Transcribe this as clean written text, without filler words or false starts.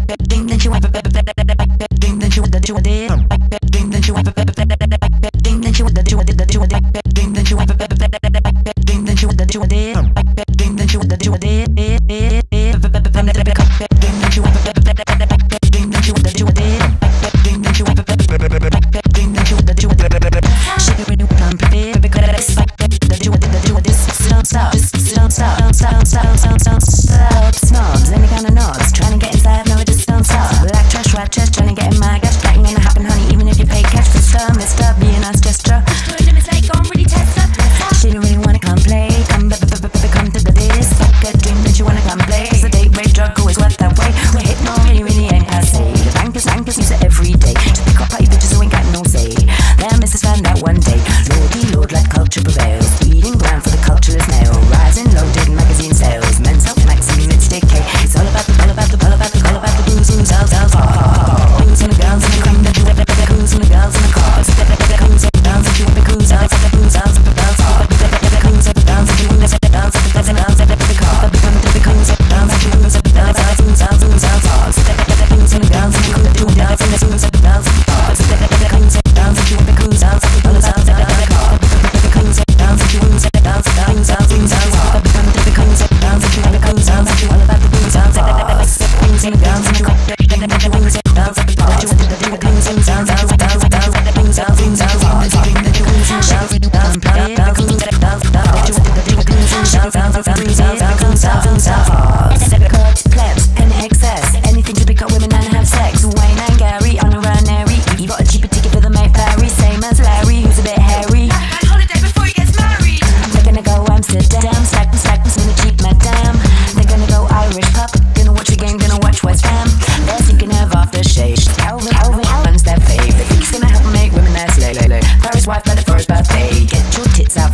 then she went, then she went the two did, then she went, then she went the two did, then she went, then she went the two did, then she went the two did, then she went the two did, snobs, any kind of knobs, trying to get inside, no it just don't stop. Black trash, white trash, trying to get in my gash. That ain't gonna happen, honey, even if you pay cash. Mister, be a nice gesture. She don't really wanna come play, come to the disc. Fuck a drink, don't you wanna come play? Cause the date rate drug always worth that way. We're hit, no, really ain't passe. The bankers use it every day. Just pick up party bitches who ain't got no say. Their missus found out one day. Lordy Lord, like culture prevails. Feeding ground for the cultureless male. Rising loaded magazine sales. Men's health maximum, it's decay. It's all about the booze, booze, booze and the girls and the cream, the booze and the girls and the cars. The booze and the girls and the booze out, the booze out, the girls, the booze and the girls and the booze and the girls and the girls and the car. The booze and the girls and the girls and the booze and the girls out, booze out, booze out, cars. The booze and the girls and the girls and the booze and the girls and the cars. The booze and the girls and the girls and the booze out, the booze out, the car. The booze and the girls and the booze and the girls and the booze out, booze out, cars. The booze and the girls and the girls and the booze out, all about the booze out, the booze and the girls and the anything to pick up women and have sex. Wayne and Gary on a runary. You got a cheaper ticket for the May Paris. Same as Larry, who's a bit hairy. Holiday before he gets married. They're gonna go Amsterdam, stack them in a cheap madame. They're gonna go Irish pub, gonna watch a game, gonna watch West Ham. They're thinking of aftershave. Alvin runs their fave. They think it's gonna help make women their slave. Paris wife by the first birthday. Get your tits out.